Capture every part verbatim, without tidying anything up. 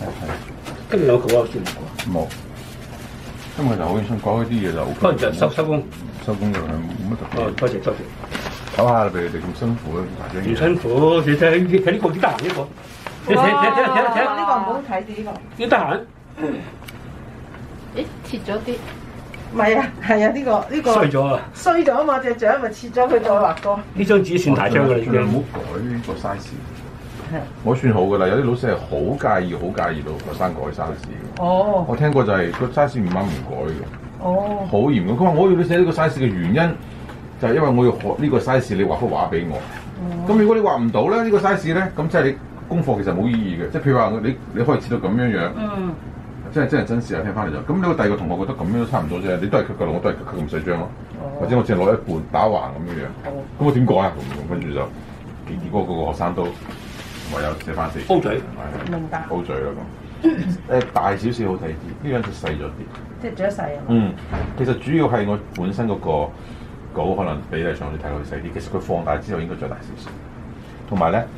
係。跟住有稿啊，算唔過？ 冇。今日就好想講嗰啲嘢就 O K。 可能就收收工。 收工就係冇乜特別。 哦，多謝多謝。 唞下啦，俾你哋咁辛苦咧，大張嘢。 唔辛苦，你睇睇呢個幾得閒呢個。你睇睇睇睇睇睇。 呢個唔好睇啲呢個。 幾得閒？ 誒，切咗啲。 唔係啊，係啊，呢個呢個衰咗啊！ 衰咗啊嘛，隻掌咪切咗佢再畫過。 呢張紙算大張㗎啦，已經。 唔好改呢個 size。我算好㗎啦，有啲老師係好介意、好介意到學生改 size 嘅。 哦。 我聽過就係個 size 唔啱唔改嘅。 哦。 好嚴嘅，佢話我要你寫呢個 size 嘅原因，就係因為我要學呢個 size，你畫幅畫俾我。咁、哦、如果你畫唔到咧，呢、呢個 size 咧，咁即係你功課其實冇意義嘅。即係譬如話你你可以切到咁樣樣。嗯。即係真係真事啊！聽翻嚟就咁，呢個第二個同學覺得咁樣都差唔多啫，你都係咳㗎咯，我都係咳咳咁細張咯，哦、或者我淨係攞一半打橫咁樣樣，咁、哦、我點改啊？咁跟住就結果個個學生都唯有寫翻四。 O 嘴， 明白。 O 嘴啦咁，誒大少少好睇啲，呢樣就細咗啲。 即係著細啊？ 嗯，其實主要係我本身嗰個稿可能比例上你睇落去細啲，其實佢放大之後應該再大少少。同埋咧，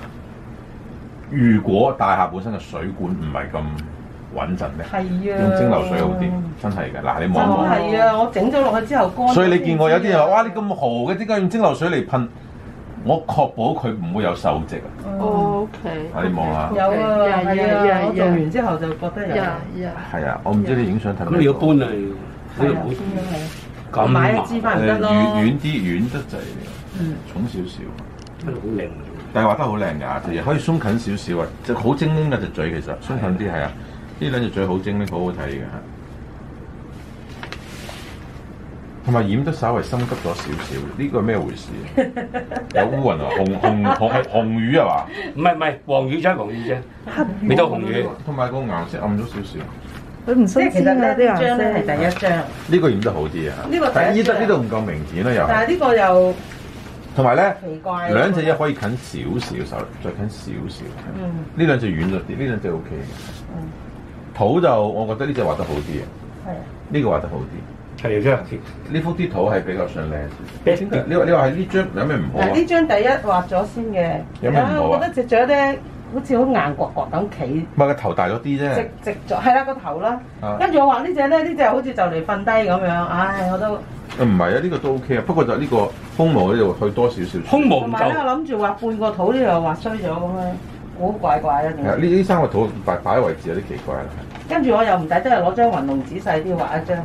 如果大廈本身嘅水管唔係咁穩陣咧，係啊，用蒸餾水好啲，真係嘅。嗱，你望一望， 係啊，我整咗落去之後乾。 所以你見過有啲人話：哇，你咁豪嘅，點解用蒸餾水嚟噴？我確保佢唔會有鏽跡啊。 O K。 啊，你望下。 有啊，係啊，我做完之後就覺得有。 係啊，我唔知你影相睇唔睇到。 咁你要搬啊？ 係啊，搬係啊。 咁買一支翻唔得咯。 遠遠啲，遠得滯， 嗯， 重少少。 真係好靚。但係畫得好靚㗎，其實可以鬆近少少啊，即係好精靈嘅隻嘴，其實鬆近啲係啊。呢兩隻嘴好精靈，好好睇嘅，同埋染得稍微深急咗少少。呢、這個係咩回事？有烏雲啊，紅紅紅紅雨係嘛？ 唔係唔係，黃雨啫，黃雨啫，未到紅雨。 同埋個顏色暗咗少少。 佢唔識其實呢啲顏色係第一張。呢個染得好啲啊！ 呢個但係依得呢度唔夠明顯啦，又。 但係呢個又。 同埋咧， 奇怪兩隻嘢可以近少少手，再近少少。嗯。呢兩隻軟咗啲，呢兩隻 O K 嘅。嗯。土就我覺得呢隻畫得好啲啊，係啊，呢個畫得好啲，係張呢幅啲土係比較上靚啲。你話你話係呢張有咩唔好啊？ 呢張第一畫咗先嘅， 有咩唔好啊？ 我覺得隻雀咧好似好硬角角咁企， 唔係個頭大咗啲啫， 直直咗係啦個頭啦。跟住我畫呢隻咧，呢隻好似就嚟瞓低咁樣，唉我都。 唔係啊，呢個都 O K 啊，不過就呢個胸毛呢度去多少少。 胸毛唔夠。 同埋咧，我諗住畫半個肚呢度畫衰咗咁樣。好怪怪啊！ 係啊，呢呢三個圖擺擺位置有啲奇怪啦。 跟住我又唔抵得，係攞張雲龍仔細啲畫一張。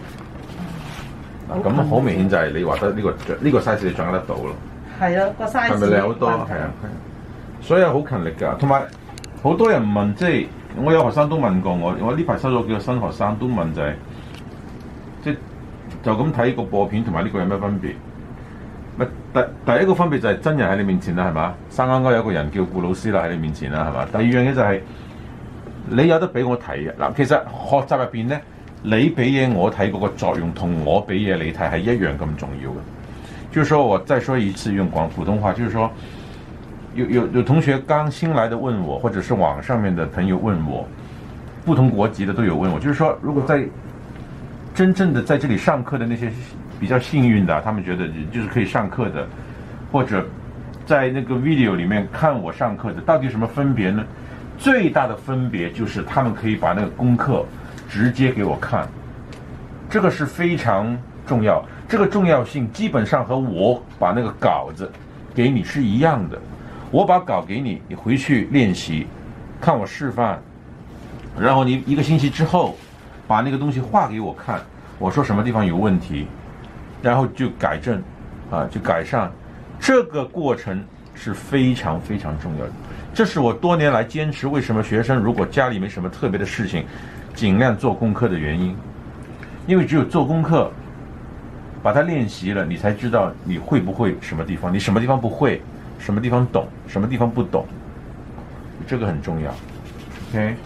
咁好明顯就係你畫得呢個呢個 size 你掌握得到咯。係咯，個 size 係咪靚好多？係啊，所以好勤力㗎。同埋好多人問，即係我有學生都問過我，我呢排收咗幾個新學生都問就係，即係就咁睇個播片同埋呢個有咩分別？第第一個分別就係真人喺你面前啦，係嘛？生啱啱有個人叫顧老師啦喺你面前啦，係嘛？第二樣嘢就係、是、你有得俾我睇嘅嗱，其實學習入邊咧，你俾嘢我睇嗰個作用同我俾嘢你睇係一樣咁重要嘅。就是說我再說一次用廣普通話，就是說有有有同學剛新來的問我，或者是網上面的朋友問我，不同國籍的都有問我，就是說如果在真正的在這裡上課的那些比較幸運的，他們覺得就是可以上課的，或者在那個 video 裡面看我上課的，到底有什麼分別呢？最大的分別就是他們可以把那個功課直接給我看，這個是非常重要。這個重要性基本上和我把那個稿子給你是一樣的。我把稿給你，你回去練習，看我示範，然後你一個星期之後把那個東西畫給我看，我說什麼地方有問題，然後就改正，啊，就改善。這個過程是非常非常重要的。這是我多年來堅持為什麼學生如果家裡沒什麼特別的事情，盡量做功課的原因。因為只有做功課，把它練習了，你才知道你會不會什麼地方，你什麼地方不會，什麼地方懂，什麼地方不懂。這個很重要。OK。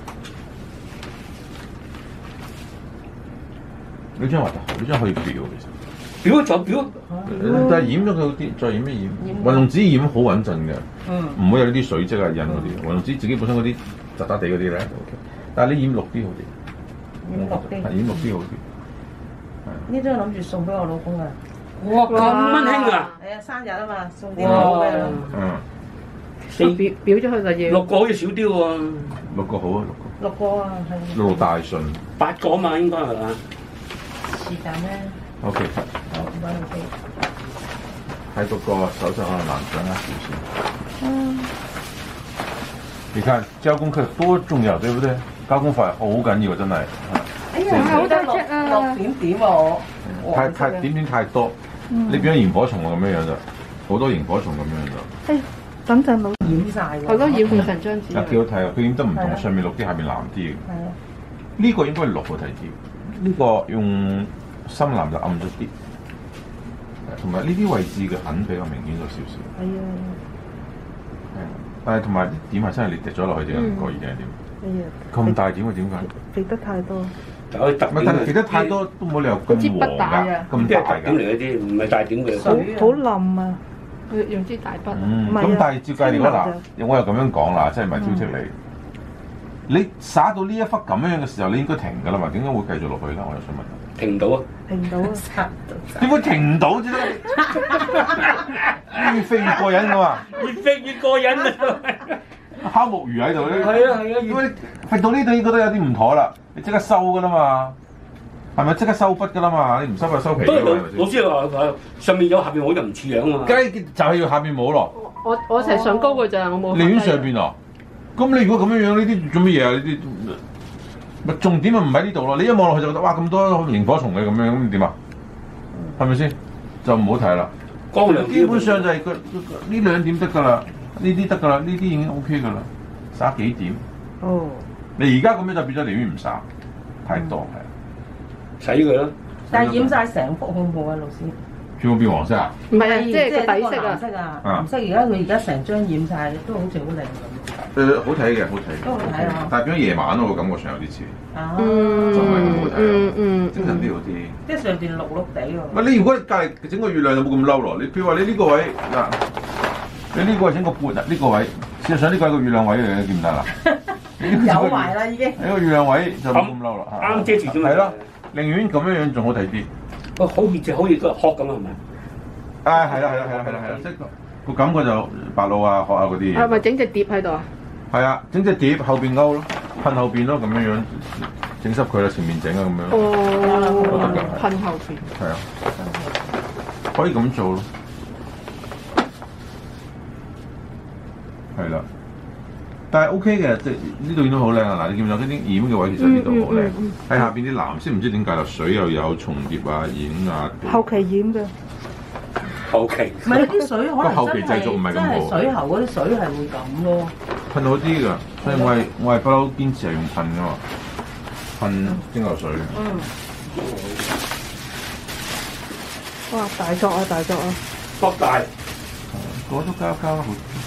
呢張畫得好，呢張可以裱其實。 裱就裱， 但係染咗佢好啲，再染咩染？雲龍紙染好穩陣嘅，唔、嗯、會有呢啲水漬啊、印嗰啲。雲龍紙自己本身嗰啲雜雜地嗰啲咧 ，OK。但係你染綠啲好啲， 染綠啲， 染綠啲好啲。 呢張諗住送俾我老公啊！ 哇，咁溫馨啊！ 係啊，生日啊嘛，送啲禮物俾佢。 嗯。 四表表咗佢就要六個好似少啲喎， 六個好啊，六個。 六個啊，係。 六路大順。 八個啊嘛應該係嘛？ 是但咧。 O K， 好，唔該你。 睇嗰個手勢可能難掌握少少。 嗯。 你看交功課多重要，對不對？交功課好緊要，真係。 哎呀，好得六六點點喎， 太太點點太多，你變咗螢火蟲咁樣樣就，好多螢火蟲咁樣就。 誒，等陣老染晒喎。 係咯，染成成張紙。 啊，幾好睇啊！佢染得唔同，上面綠啲，下面藍啲嘅。 係啊。 呢個應該係綠好睇啲，呢個用深藍就暗咗啲，同埋呢啲位置嘅痕比較明顯咗少少。 係啊。 係，但係同埋啲點係真係你滴咗落去定係唔覺意定係點？ 係啊。 咁大點嘅點解？ 滴得太多。 就可以特唔係，但係滴得太多都冇理由咁黃㗎，咁即係大㗎。 特點嚟嗰啲，唔係大點嘅。 好好冧啊！ 用支大筆。 嗯，咁但係照計你講嗱，我又咁樣講啦，即係唔係挑剔你？你灑到呢一忽咁樣嘅時候，你應該停㗎啦嘛，點解會繼續落去咧？我又想問。 停唔到啊！ 停唔到啊！ 點會停唔到啫？越飛越過癮㗎嘛！ 越飛越過癮啊！ 烤木魚喺度咧， 係啊係啊， 如果你飛到呢度已經覺得有啲唔妥啦，你即刻收㗎啦嘛，係咪即刻收筆㗎啦嘛？你唔收就收皮㗎嘛。 老師話話上面有下邊冇就唔似樣啊嘛。 梗係就係要下邊冇咯。 我我成日上高㗎咋，我冇。 寧願上邊啊？咁你如果咁樣樣，呢啲做乜嘢啊？呢啲咪重點咪唔喺呢度咯？你一望落去就覺得哇咁多螢火蟲嘅咁樣，咁點啊？係咪先？就唔好睇啦。 光亮基本上就係個呢兩點得㗎啦，呢啲得㗎啦，呢啲已經 O K 㗎啦，灑幾點？ 哦。 你而家咁樣就變咗寧願唔灑，太多係。 洗佢咯。 但係染晒成幅好唔好啊，老師？ 全部變黃色啊？ 唔係啊，即係個底色藍啊。 色啊，藍色而家佢而家成張染晒，都好似好靚咁。 誒，好睇嘅，好睇。 都好睇啊！ 但係變咗夜晚咯，我感覺上有啲似。 啊。 就唔係咁好睇。 嗯嗯。 精神啲好啲。 即係上邊綠綠地喎。 喂，你如果隔離整個月亮就冇咁嬲咯。你譬如話你呢個位嗱，你呢個係整個缽啊，呢個位，事實上呢個係個月亮位嚟嘅，見唔得啦？ 有埋啦已經。 呢個月亮位就冇咁嬲啦。 啱遮住啫嘛。 係咯，寧願咁樣樣仲好睇啲。 哦，好熱就好似個殼咁啊，係咪？ 啊，係啦，係啦，係啦，係啦，係啦，即係個感覺就白鷺啊、殼啊嗰啲嘢。 係咪整隻碟喺度啊？ 係啊，整隻碟後邊勾咯，噴後邊咯，咁樣樣整濕佢啦，前面整啊咁樣。 哦，噴後邊。 係啊，可以咁做咯。係啦，但係 OK 嘅，即係呢度已經好靚啊！嗱，你見唔見到嗰啲染嘅位？其實呢度好靚，喺下邊啲藍色唔知點解啦，水又有重疊啊、染啊。 後期染嘅。 後期。 唔係啲水可能後期製作唔係咁好。 真係水喉嗰啲水係會咁咯。 噴好啲㗎，所以我係我係不嬲堅持係用噴㗎嘛，噴蒸餾水。 嗯。 哇！大作啊，大作啊！ 博大。 嗰都交交好。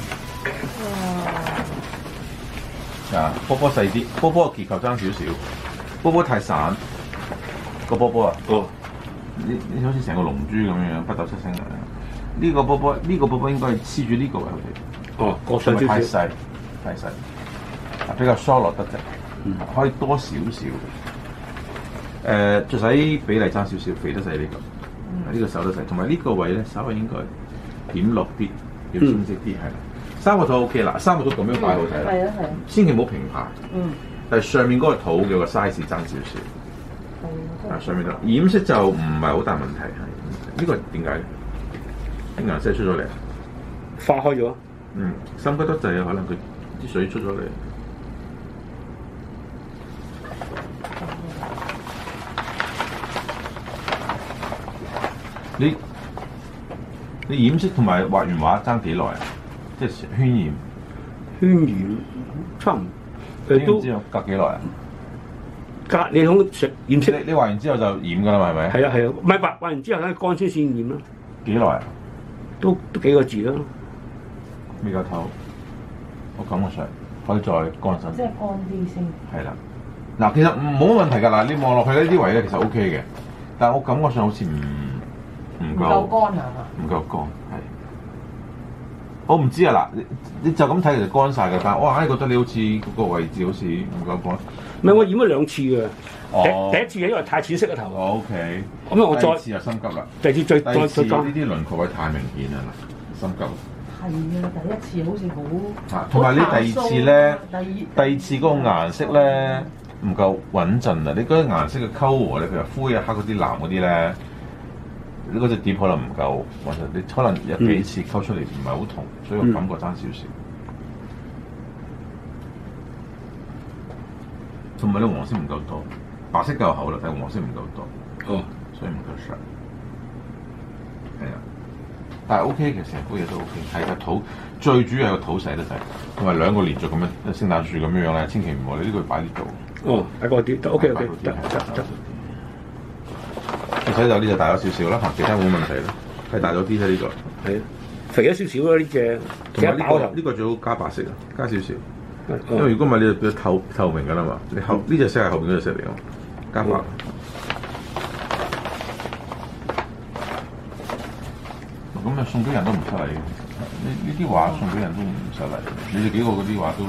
哇！啊，波波細啲，波波嘅結構爭少少，波波太散，個波波啊，哦，你你好似成個龍珠咁樣樣，不鬥七星啊！呢、這個波波，呢、這個波波應該係黐住呢個位好啲。 哦，個上太細，太細，啊比較疏落得滯，嗯、可以多少少。誒、呃，就使比例爭少少，肥得細呢個，呢、嗯、個瘦得細，同埋呢個位咧稍微應該點落啲，要清晰啲係啦。三個肚 OK 啦，三個肚咁樣擺好睇啦。係啊係。千祈唔好平排。嗯。但係上面嗰個肚嘅個 size 爭少少。係啊。上面度染色就唔係好大問題係。呢個點解？啲顏色出咗嚟。 化開咗。 嗯，深得得滯啊，可能佢啲水出咗嚟。你你染色同埋畫完畫爭幾耐啊？即係渲染。 渲染差唔多。 你都知道隔幾耐啊？ 隔你講染色， 你你畫完之後就染㗎啦嘛，係咪？ 係啊係啊，唔係畫畫完之後咧乾先先染咯。 幾耐啊？ 都都幾個字啦。 未夠透，我感覺上可以再乾身。 即係乾啲先。係啦，嗱，其實冇乜問題㗎。嗱，你望落去呢啲位咧，其實 O K 嘅，但係我感覺上好似唔唔夠。 唔夠乾係嘛？ 唔夠乾，係。我唔知啊，嗱，你你就咁睇其實乾晒嘅，但係我硬係覺得你好似嗰個位置好似唔夠乾。 唔係我染咗兩次嘅， 哦、 第第一次係因為太淺色個頭。 O K。 咁我再第二次就心急啦。 第二次再再再呢啲輪廓位太明顯啦，心急。 係啊，第一次好似好啊，同埋你第二次咧，第二次嗰個顏色咧唔夠穩陣啊！你嗰啲顏色嘅溝和咧，譬如灰啊、黑嗰啲、藍嗰啲咧，你嗰隻碟可能唔夠，或者你可能有幾次溝出嚟唔係好同，所以個感覺爭少少。同埋你黃色唔夠多，白色夠厚啦，但係黃色唔夠多，哦，所以唔夠實。係啊。但係 O K 嘅，成杯嘢都 O K， 係個土最主要係個土洗得滯，同埋兩個連續咁樣聖誕樹咁樣樣咧，千祈唔好你呢個擺呢度。哦，擺個碟都 O K O K，得得得。你睇到呢就大咗少少啦，其他冇問題啦，係大咗啲啫呢個。係啊，肥咗少少啦呢隻，同埋呢個呢個最好加白色啊，加少少。因為如果唔係你就變透透明㗎啦嘛，你後呢隻色係後邊嗰隻色嚟㗎，加白。咁啊送俾人都唔失禮嘅，呢呢啲畫送俾人都唔失禮。你哋幾個嗰啲畫都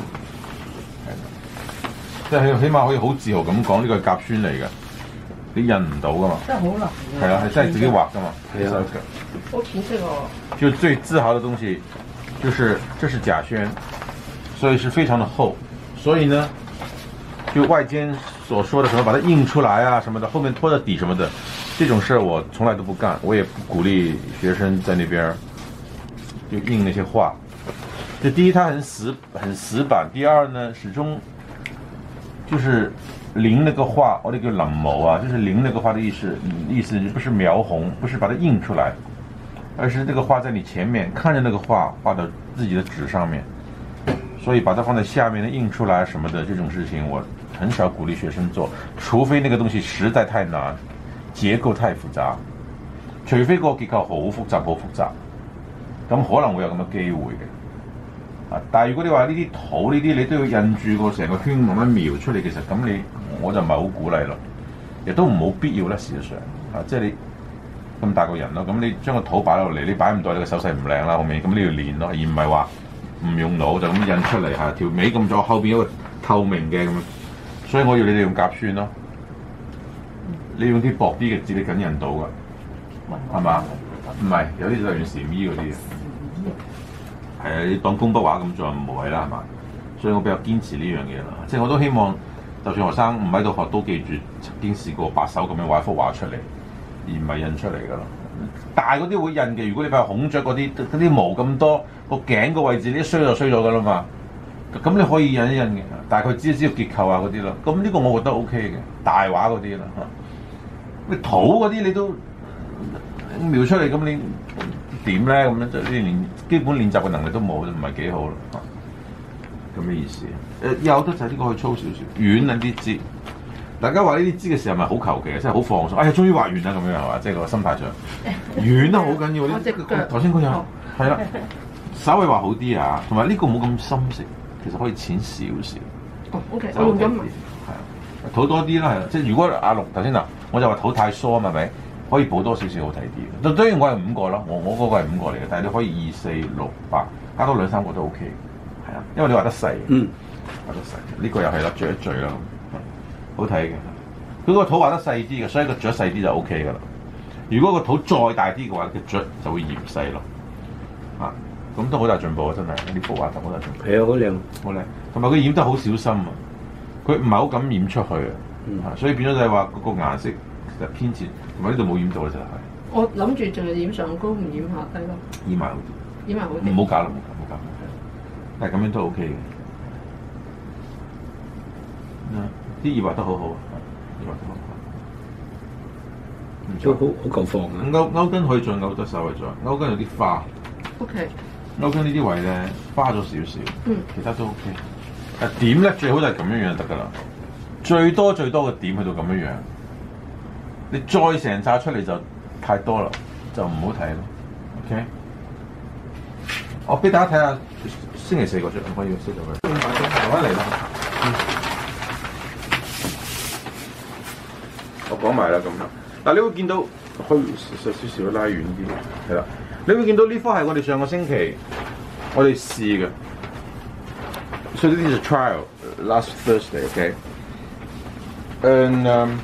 係，即係起碼可以好自豪咁講呢個係甲酸嚟嘅，你印唔到噶嘛。真係好難嘅。係啊，係真係自己畫噶嘛。係啊。好淺色喎。就最自豪嘅東西，就是這是甲酸，所以是非常的厚，所以呢，就外間所說的什麼把它印出來啊什麼的，後面拖着底什麼的。這種事我從來都不幹，我也不鼓勵學生在那邊就印那些畫。這第一，它很死很死板；第二呢，始終就是臨那個畫，我那個臨摹啊，就是臨那個畫的意思，意思不是描紅，不是把它印出來，而是這個畫在你前面，看着那個畫畫到自己的紙上面，所以把它放在下面的印出來什麼的這種事情，我很少鼓勵學生做，除非那個東西實在太難。結構太複雜，除非個結構好複雜好複雜，咁可能會有咁嘅機會嘅。啊，但係如果你話呢啲土呢啲，你都要印住個成個圈慢慢描出嚟，其實咁你我就唔係好鼓勵咯，亦都唔冇必要啦。事實上，啊，即係你咁大個人咯，咁你將個土擺落嚟，你擺唔到，你個手勢唔靚啦，後面咁你要練咯，而唔係話唔用腦就咁印出嚟嚇，條尾咁咗，後邊有個透明嘅咁，所以我要你哋用甲酸咯。你用啲薄啲嘅紙，你緊印到㗎，係嘛？唔係，有啲就用禪衣嗰啲嘅。係啊，你當工筆畫咁做唔無謂啦，係嘛？所以我比較堅持呢樣嘢啦。即係我都希望，就算學生唔喺度學，都記住曾經試過白手咁樣畫一幅畫出嚟，而唔係印出嚟㗎咯。大嗰啲會印嘅，如果你譬如孔雀嗰啲，嗰啲毛咁多，個頸個位置你一衰就衰咗㗎啦嘛。咁你可以印一印嘅，大概知一知個結構啊嗰啲咯。咁呢個我覺得 O K 嘅，大畫嗰啲啦嚇。你土嗰啲你都描出嚟，咁你點咧？咁樣就你連基本練習嘅能力都冇，就唔係幾好咯。咁嘅意思。誒有得就呢個可以粗少少，軟撚啲枝。大家畫呢啲枝嘅時候，咪好求其嘅，真係好放鬆。哎呀，終於畫完啦咁樣係嘛？即係個心態上，軟得好緊要。呢頭先嗰樣係啦，稍微畫好啲啊，同埋呢個冇咁深色，其實可以淺少少。 哦 ，OK， 我用咗埋。 係啊，土多啲啦，係即係如果阿陸頭先嗱。我就話土太疏啊嘛，係咪？可以補多少少好睇啲。當然我係五個咯，我我嗰個係五個嚟嘅，但係你可以二四六八加多兩三個都 OK 嘅，係啊，因為你畫得細，嗯，畫得細，呢、這個又係啦，聚一聚啦，好睇嘅。佢個土畫得細啲嘅，所以個雀細啲就 OK 㗎啦。如果個土再大啲嘅話，個雀就會嫌細咯。啊，咁都好大進步啊！真係呢幅畫就好大進步。係啊，好靚，好靚，同埋佢染得好小心啊！佢唔係好敢染出去啊。嗯，所以變咗就係話嗰個顏色其實偏淺，同埋呢度冇染到嘅就係。 我諗住淨係染上高，唔染下低咯。 染埋好啲， 染埋好啲。 唔好搞啦，唔好搞，唔好搞。但係咁樣都 OK 嘅。啲葉畫得好好，葉畫得好好。都好好夠放啊！勾勾根可以再勾得稍微再，勾根有啲花。 OK。 勾根呢啲位咧花咗少少，嗯，其他都 OK。誒點咧最好就係咁樣樣就得㗎啦。最多最多嘅點去到咁樣樣，你再成扎出嚟就太多啦，就唔好睇咯。OK， 我俾大家睇下星期四嗰張，可以熄咗佢。慢慢嚟啦。我講埋啦咁啦。嗱，你會見到可以少少少拉遠啲，係啦。你會見到呢科係我哋上個星期我哋試嘅，所以呢啲係 trial last Thursday，OK。And um,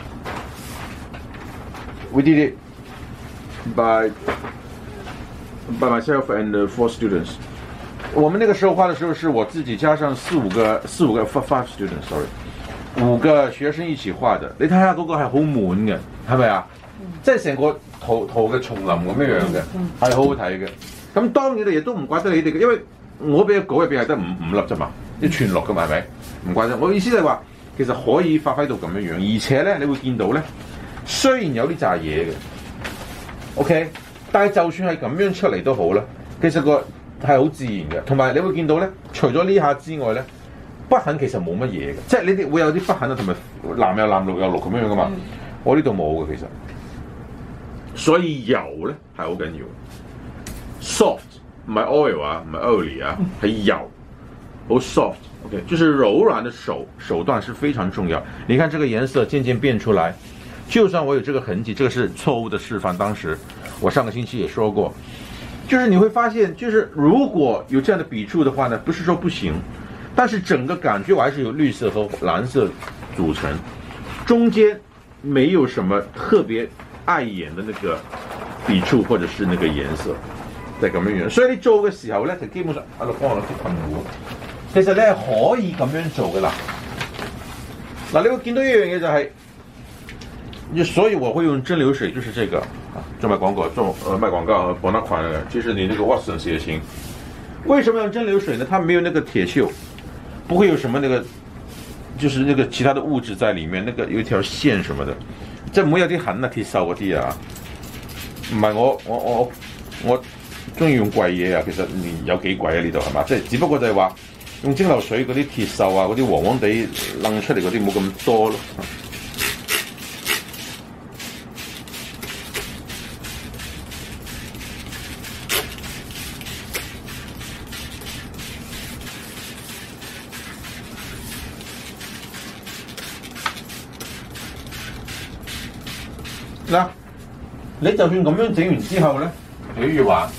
we did it by by myself and uh, four students. 我們那個時候畫的時候，是我自己加上四五個四五個 five students，sorry， 五個學生一起畫的。你睇下嗰個係好滿嘅，係咪啊？即係成個圖圖嘅叢林咁樣樣嘅，係好好睇嘅。咁當然你亦都唔怪得你哋嘅，因為我俾嘅稿入邊係得五五粒啫嘛，一串落嘅嘛係咪？唔怪得。我意思就係話，其實可以發揮到咁樣樣，而且咧你會見到咧，雖然有啲炸嘢嘅 ，OK， 但係就算係咁樣出嚟都好啦，其實個係好自然嘅，同埋你會見到咧，除咗呢下之外咧，不痕其實冇乜嘢嘅，即係你哋會有啲不痕啊，同埋藍有藍綠有綠咁樣樣噶嘛。嗯、我呢度冇嘅其實，所以油咧係好緊要 ，soft 唔係 oil 啊，唔係 oily 啊，係油，好 soft。OK， 就是柔軟的手手段是非常重要。你看這個顏色漸漸變出來，就算我有這個痕跡，這個是錯誤的示範。當時我上個星期也說過。就是你會發現，就是如果有這樣的筆觸的話呢，不是說不行，但是整個感覺我還是由綠色和藍色組成，中間沒有什麼特別礙眼的那個筆觸或者是那個顏色，係咁樣樣。所以你做嘅時候呢，就基本上喺度幫我攞啲噴壺，其實你係可以咁樣做嘅啦。嗱，你會見到一樣嘢就係、是，所以我會用蒸餾水，就是這個。做賣廣告，做呃賣廣告博那款的，其實你那個 Watson 也行。為什麼用蒸餾水呢？它沒有那個鐵鏽，不會有什麼那個，就是那個其他的物質在裏面。那個有一條線什麼的，即係唔會有啲痕啊、鐵鏽嗰啲啊。唔係我我我我中意用貴嘢啊，其實有幾貴啊呢度係嘛？即係只不過就係話用蒸餾水嗰啲鐵鏽啊，嗰啲黃黃地掕出嚟嗰啲冇咁多咯。嗱，你就算咁樣整完之後咧，比如話，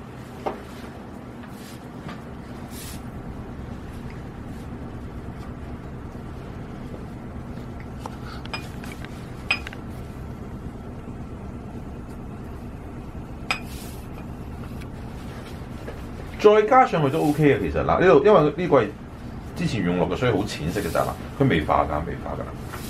再加上去都 OK 嘅，其實嗱呢度因為呢個係之前用落嘅，所以好淺色嘅咋啦，佢未化㗎，未化㗎啦。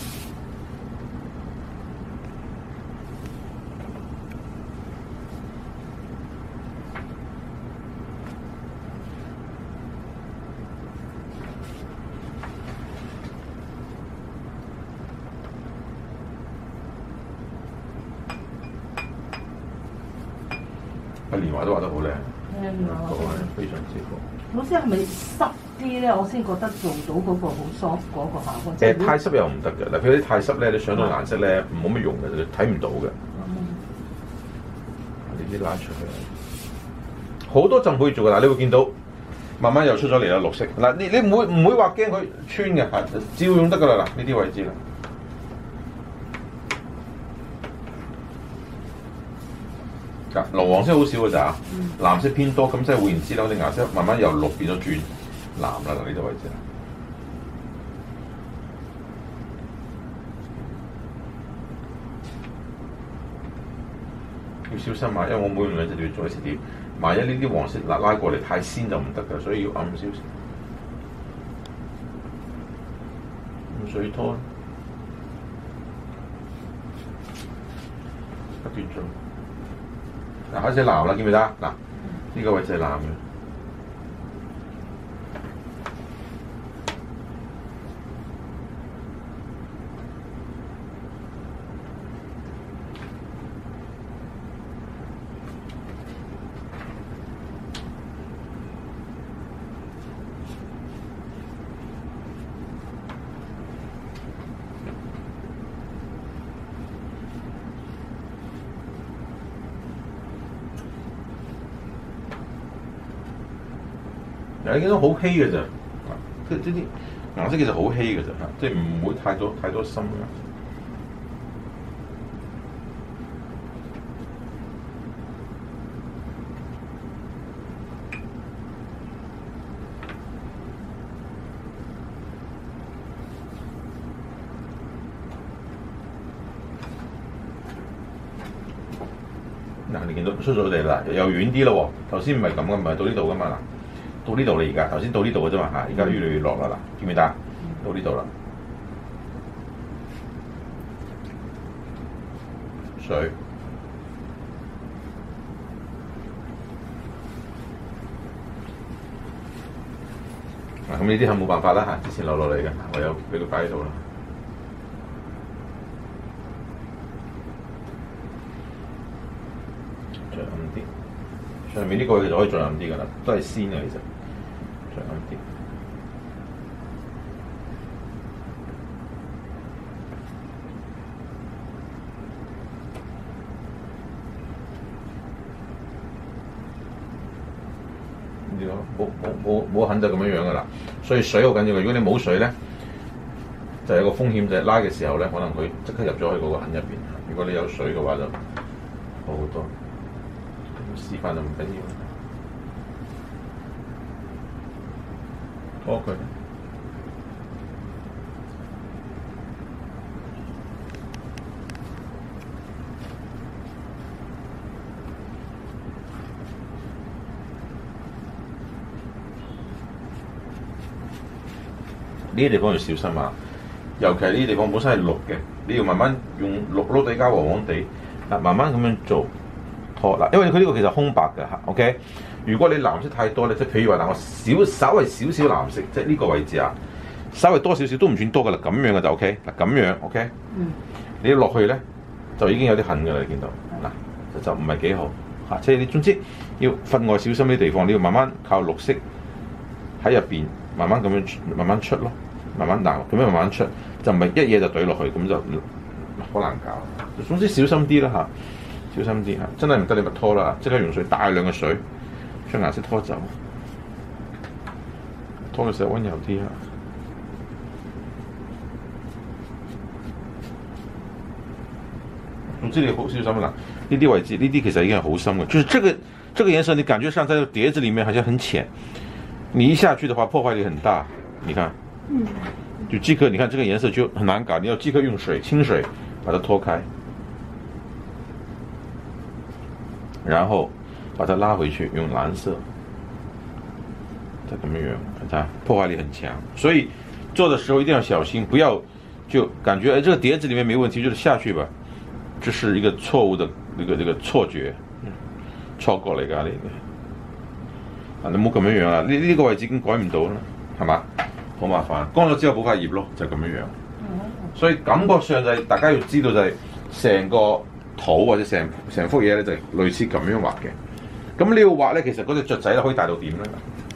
連畫都畫得好靚，非常之好。 老師係咪濕啲咧？我先覺得做到嗰個好 soft 嗰個效果。誒、 呃，太濕又唔得嘅。嗱，譬如啲太濕咧，你上到顏色咧冇乜用嘅，你睇唔到嘅。嗯。你啲拉出去，好多陣可以做嘅。嗱，你會見到慢慢又出咗嚟啦，綠色。嗱，你你唔會唔會話驚佢穿嘅，係只要用得㗎啦。嗱，呢啲位置啦。藍黃色好少嘅咋，藍色偏多，咁即係換言之啦，啲顏色慢慢由綠變咗轉藍啦，嗱呢度位置。要小心啊，因為我每用兩隻都要做一次碟，萬一呢啲黃色拉拉過嚟太鮮就唔得㗎，所以要暗少少。用水拖，不斷做。嗱，開始藍啦，見唔見得？嗱，呢個位置係藍嘅。你見到好稀嘅咋，即係呢啲顏色其實好稀嘅咋，即係唔會太多太多深嘅。嗱，你見到出咗嚟啦，又遠啲咯喎，頭先唔係咁嘅，唔係到呢度噶嘛嗱。 到呢度啦而家，頭先到呢度嘅啫嘛嚇，而家越嚟越落啦嗱，見唔見得？到呢度啦，水。嗱，咁呢啲係冇辦法啦嚇，之前流落嚟嘅，我有俾佢擺喺度啦。再暗啲，上面呢個其實可以再暗啲噶啦，都係鮮嘅其實，再暗啲。冇冇冇冇痕就咁樣樣噶啦，所以水好緊要嘅。如果你冇水咧，就有個風險就係拉嘅時候咧，可能佢即刻入咗去嗰個痕入邊。如果你有水嘅話就好好多。示範就唔緊要，拖佢。呢啲地方要小心啊！尤其係呢啲地方本身係綠嘅，你要慢慢用綠綠地加黃黃地，嗱慢慢咁樣做拖嗱，因為佢呢個其實空白嘅嚇 ，OK。如果你藍色太多咧，即係譬如話嗱，我少稍微少少藍色，即係呢個位置啊，稍微多少少都唔算多噶啦，咁樣嘅就 OK。嗱咁樣 OK，嗯，你要落去咧就已經有啲痕㗎啦，你見到嗱就唔係幾好嚇。即係你總之要分外小心啲地方，你要慢慢靠綠色喺入邊慢慢咁樣慢慢出咯。慢慢鬧，咁樣慢慢出，就唔係一嘢就懟落去，咁就好難搞。總之小心啲啦嚇，小心啲嚇，真係唔得你咪拖啦，即刻用水大量嘅水將顏色拖走，拖嘅時候温柔啲嚇。總之你好小心啦，呢啲位置呢啲其實已經係好深嘅，就是這個這個顏色你感覺上在這個碟子裡面好像很淺，你一下去的話破壞力很大，你看。嗯，就即刻，你看這個顏色就很難搞，你要即刻用水清水把它拖開，然後把它拉回去，用藍色，再咁樣樣，看破壞力很強，所以做的時候一定要小心，不要就感覺哎這個碟子裡面沒問題，就是下去吧，這是一個錯誤的那個這個錯覺，錯過嚟㗎呢個，啊你冇咁樣樣啊，呢呢個位置已經改唔到啦，係嘛？好麻煩，乾咗之後補塊葉咯，就咁樣樣。所以感覺上就係、是、大家要知道就係成個土或者成成幅嘢咧就係類似咁樣畫嘅。咁你要畫咧，其實嗰隻雀仔咧可以大到點咧？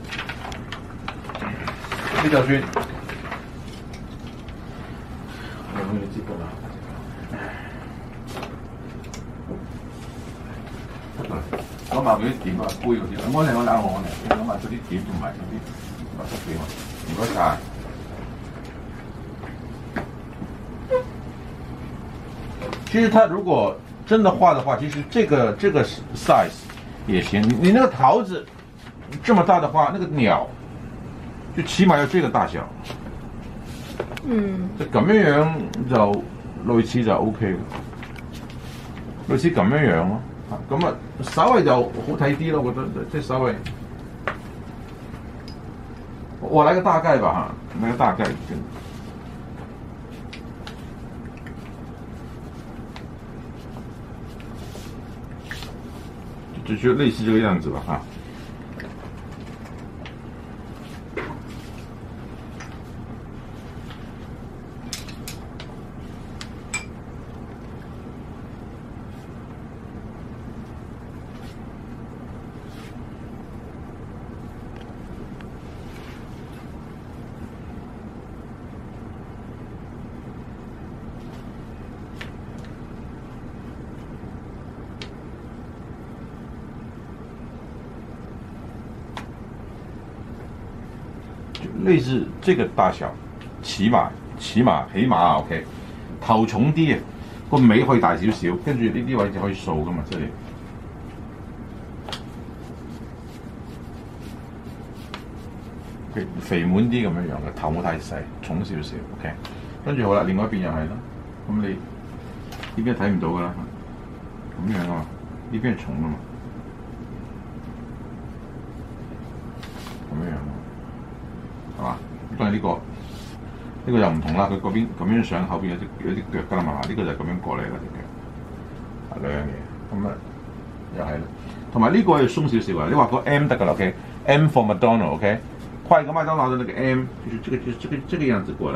你就算用呢支筆啊，攞埋嗰啲點啊杯嗰啲，我嚟我攞我嚟，攞埋嗰啲點同埋嗰啲白色俾我。唔該晒。其實它如果真的畫的話，其實這個這個 size 也行。你你那個桃子這麼大的話，那個鳥就起碼要這個大小。嗯。就咁樣樣就類似就 OK 嘅，類似咁樣樣咯。咁啊，稍微就好睇啲咯，我覺得即係稍微。我來個大概吧哈，來個大概。就就類似這個樣子吧哈。類似這個大小，起碼起碼起碼啊 ，OK， 頭重啲啊，個尾可以大少少，跟住呢啲位置可以掃噶嘛，即係肥肥滿啲咁樣樣嘅，頭冇太細，重少少 ，OK， 跟住好啦，另外一邊又係啦，咁你呢邊睇唔到噶啦，咁樣啊嘛，呢邊係重噶嘛，咁樣。 呢、呢個，呢、呢個又唔同啦。佢嗰邊咁樣上，後邊有啲有啲腳㗎啦嘛。呢、呢個就係咁樣過嚟啦隻腳。啊兩樣嘢，咁啊又係啦。同埋呢個要鬆少少啊。你畫個 M 得㗎啦 ，OK？M for McDonald，OK？、Okay? 畫一個麥當勞的那個 M，就是這個就是這個這個樣子過來。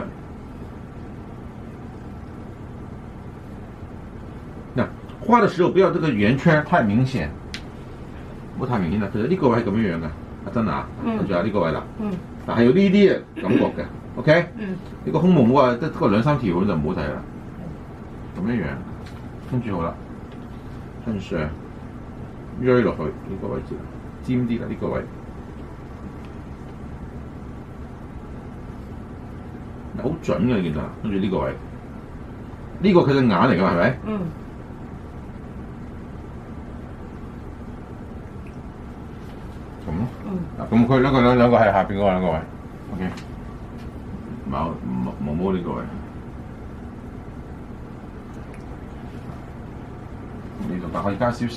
那畫的時候不要這個圓圈太明顯，唔好太明顯啦。其實呢個位係咁樣樣嘅，阿珍啊，跟住啊呢個位啦。嗯。但係有呢啲嘅感覺嘅 ，OK？ 嗯。呢個胸毛冇話得個兩三條咁就唔好睇啦。咁樣樣，跟住好啦，向上鋥落去呢個位置，尖啲啦呢個位。好準嘅你見到，跟住呢個位，呢、這個佢隻眼嚟㗎嘛係咪？嗯。咁咯。嗯。嗱，咁佢兩個兩兩個係下邊嗰兩個位 ，OK。毛毛毛毛呢個位，呢度但可以加少少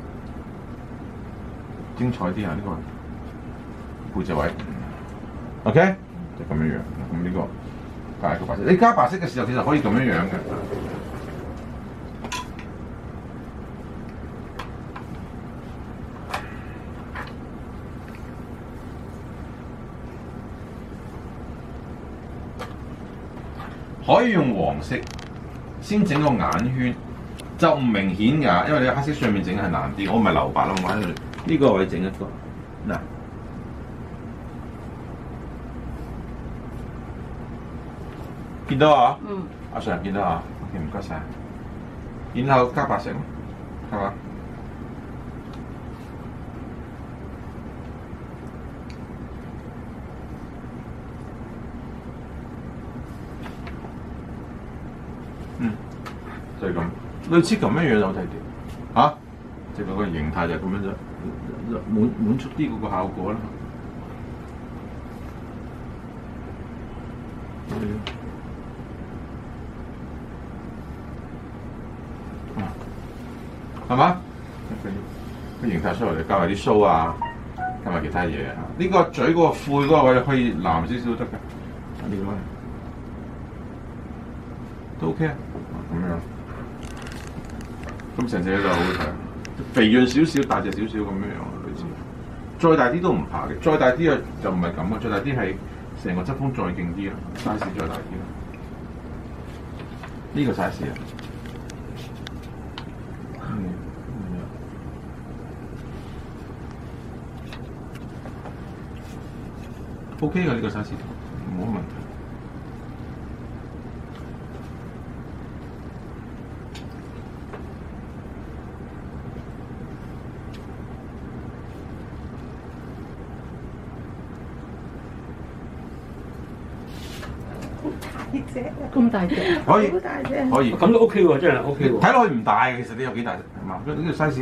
精彩啲啊！呢、這個背脊位 ，OK， 就咁樣樣，咁呢、這個。加個白色，你加白色嘅時候其實可以咁樣樣嘅，可以用黃色先整個眼圈，就唔明顯㗎，因為你黑色上面整係難啲。我唔係留白咯，我喺度呢個位整一個嗱。見到啊？嗯。阿 Sir 見到啊 ？OK， 唔該晒。然後加白色，係嘛？嗯，就係、是、咁，類似咁樣樣就好睇啲。嚇、啊？即係嗰個形態就係咁樣啫，滿滿出啲嗰個效果啦。嗯。係嘛？個形態出嚟，加埋啲鬚啊，加埋其他嘢啊。呢、這個嘴嗰個喙嗰個位可以藍少少都得㗎。呢個位都 OK 啊，咁樣。咁成隻就好睇，肥潤少少，大隻少少咁樣樣類似。再大啲都唔怕嘅，再大啲啊就唔係咁嘅，再大啲係成個側風再勁啲啊 ，size 再大啲。呢、這個 size 啊。O K 嘅呢個 size 冇問題。 咁大隻？ 可以， 好大隻。 可以。 咁都 O K 喎，真係 O K 喎。 睇落去唔大嘅，其實你有幾大係嘛？呢個 size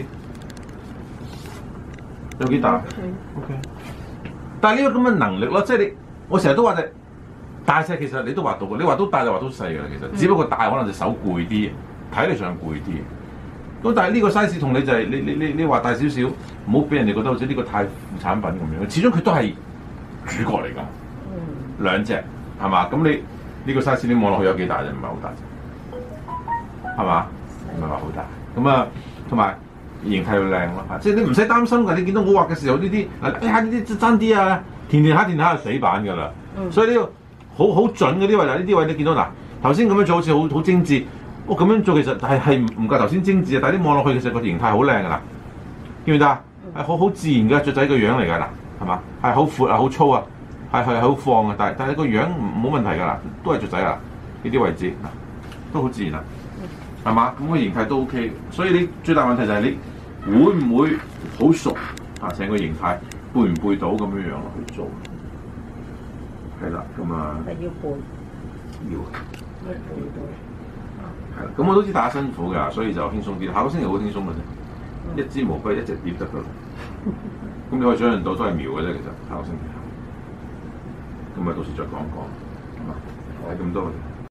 有幾大 ？O K。但係呢個咁嘅能力咯，即係你，我成日都話隻大隻其實你都畫到嘅，你畫到大就畫到細嘅啦。其實，只不過大可能隻手攰啲，睇嚟上攰啲。咁但係呢個 size 同你就係、是、你你你你畫大少少，唔好俾人哋覺得好似呢個太副產品咁樣。始終佢都係主角嚟㗎，嗯、兩隻係嘛？咁你呢、呢個 size 你望落去有幾大啫？唔係好大隻，係嘛？唔係話好大。咁啊，同埋。形態要靚咯，即係你唔使擔心㗎。你見到我畫嘅時候呢啲，哎呀呢啲爭啲啊，填填下填下就死板㗎啦。嗯、所以呢個好好準嘅啲位，嗱呢啲位你見到嗱，頭先咁樣做好似好好精緻，我、哦、咁樣做其實係係唔夠頭先精緻啊。但係你望落去其實個形態好靚㗎啦，見唔見得啊？係好好自然嘅雀仔個樣嚟㗎啦，係嘛？係好闊啊，好粗啊，係係好放啊，但係但係個樣冇問題㗎啦，都係雀仔啊呢啲位置，都好自然啊。係嘛？咁個形態都 OK， 所以你最大問題就係你會唔會好熟啊？成個形態背唔背到咁樣樣落去做？係啦，咁啊， 係要背， 要係背到。係啦，咁我都知大家辛苦㗎，所以就輕鬆啲。下個星期好輕鬆嘅啫，嗯、一支毛筆一隻碟得㗎啦。咁你可以想象到都係描嘅啫，其實下個星期。咁啊，到時再講講，係嘛？係咁多嘅。